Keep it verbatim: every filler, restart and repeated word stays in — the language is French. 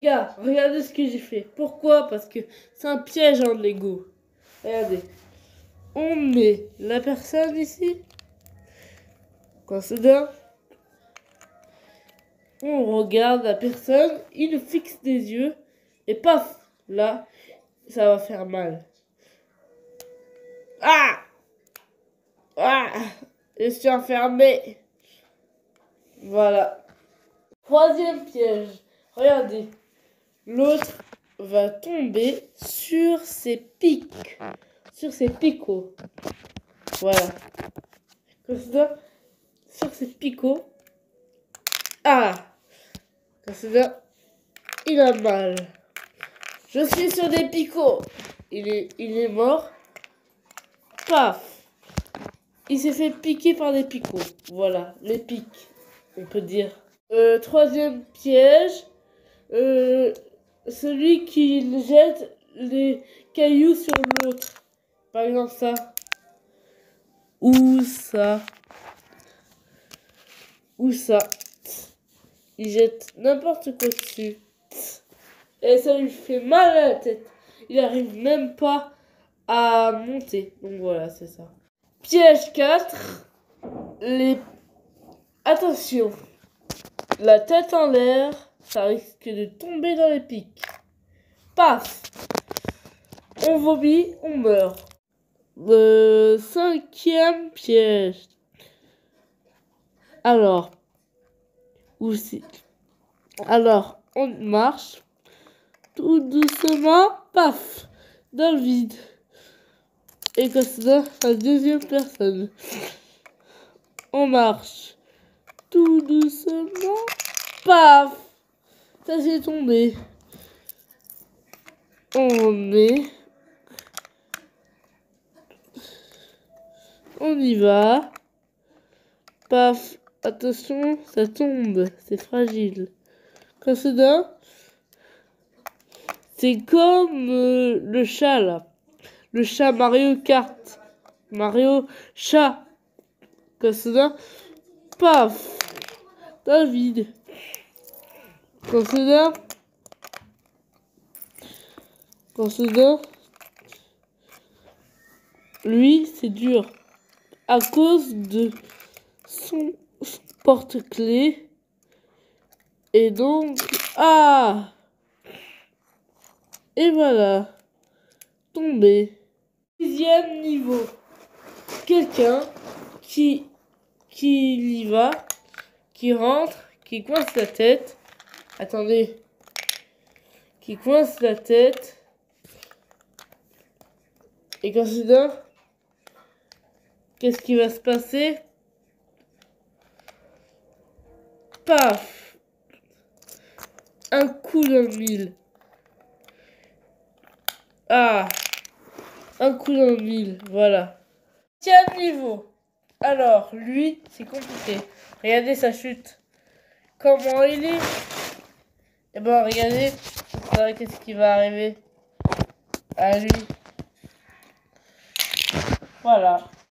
Regarde, regardez ce que j'ai fait. Pourquoi? Parce que c'est un piège en Lego. Regardez. On met la personne ici. Quand c'est dingue. On regarde la personne, il fixe des yeux. Et paf, là, ça va faire mal. Ah! Ah! Je suis enfermé. Voilà. Troisième piège. Regardez. L'autre va tomber sur ses pics. Sur ses picots. Voilà. Comme ça. Sur ses picots. Ah! Comme ça. Il a mal. Je suis sur des picots. Il est, il est mort. Paf! Il s'est fait piquer par des picots. Voilà, les pics, on peut dire. Euh, troisième piège. Euh, celui qui jette les cailloux sur l'autre. Par exemple ça. Ou ça. Ou ça. Il jette n'importe quoi dessus. Et ça lui fait mal à la tête. Il n'arrive même pas à monter. Donc voilà, c'est ça. Piège quatre. Les... Attention. La tête en l'air, ça risque de tomber dans les pics. Paf. On vomit, on meurt. Le cinquième piège. Alors. Où c'est? Alors, on marche. Tout doucement, paf. Dans le vide. Et comme ça, la deuxième personne. On marche. Tout doucement. Paf. Ça s'est tombé. On est. On y va. Paf. Attention, ça tombe. C'est fragile. Comme ça, c'est comme euh, le chat là. Le chat Mario Kart. Mario chat. Comme ça, paf. Dans le vide. Comme ça, comme ça, lui, c'est dur. À cause de son porte-clés. Et donc, ah! Et voilà. Tombé. Sixième niveau. Quelqu'un qui, qui y va, qui rentre, qui coince la tête. Attendez. Qui coince la tête. Et quand c'est là, qu'est-ce qui va se passer? Paf! Un coup dans le mille. Ah! Un coup dans le mille, voilà. Tiens, niveau. Alors, lui, c'est compliqué. Regardez sa chute. Comment il est? Et ben, regardez. Vous savez qu'est-ce qui va arriver à lui. Voilà.